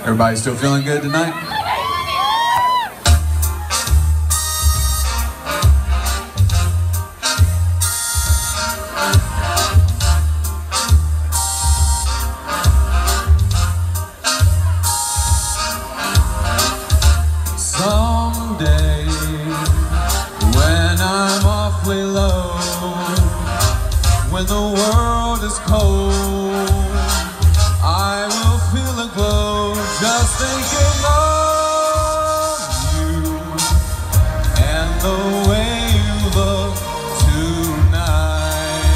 Everybody still feeling good tonight? Someday, when I'm awfully low, when the world is cold, I will feel a glow just thinking of you and the way you look tonight.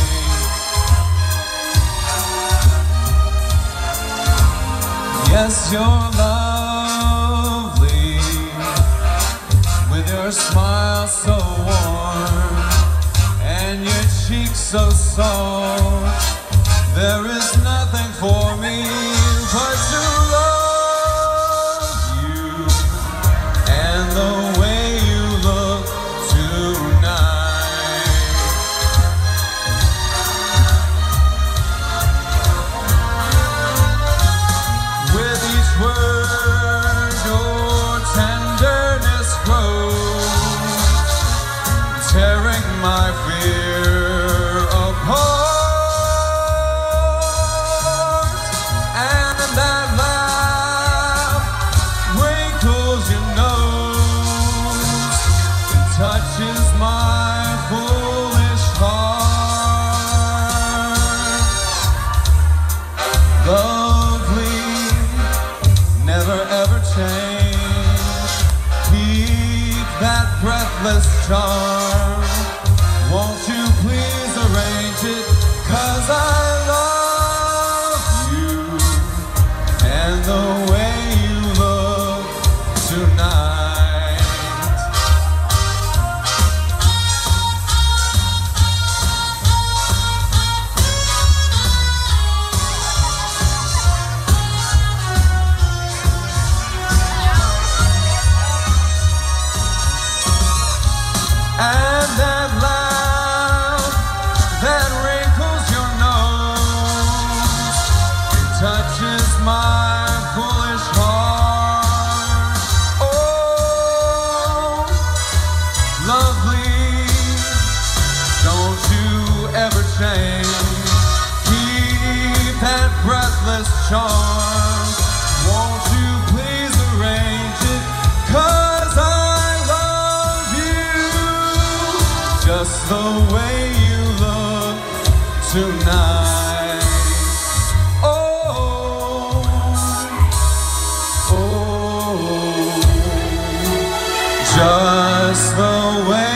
Yes, you're lovely, with your smile so warm and your cheeks so soft. There is nothing for me but to love you and the way you look tonight. With each word your tenderness grows, tearing my fear apart. Touches my foolish heart. Lovely, never ever change. Keep that breathless charm. Won't you please arrange it? 'Cause I love you and the way you look tonight. And that laugh that wrinkles your nose, it touches my foolish heart. Oh, lovely, don't you ever change. Keep that breathless charm. Won't you please arrange it? 'Cause just the way you look tonight. Oh, oh, just the way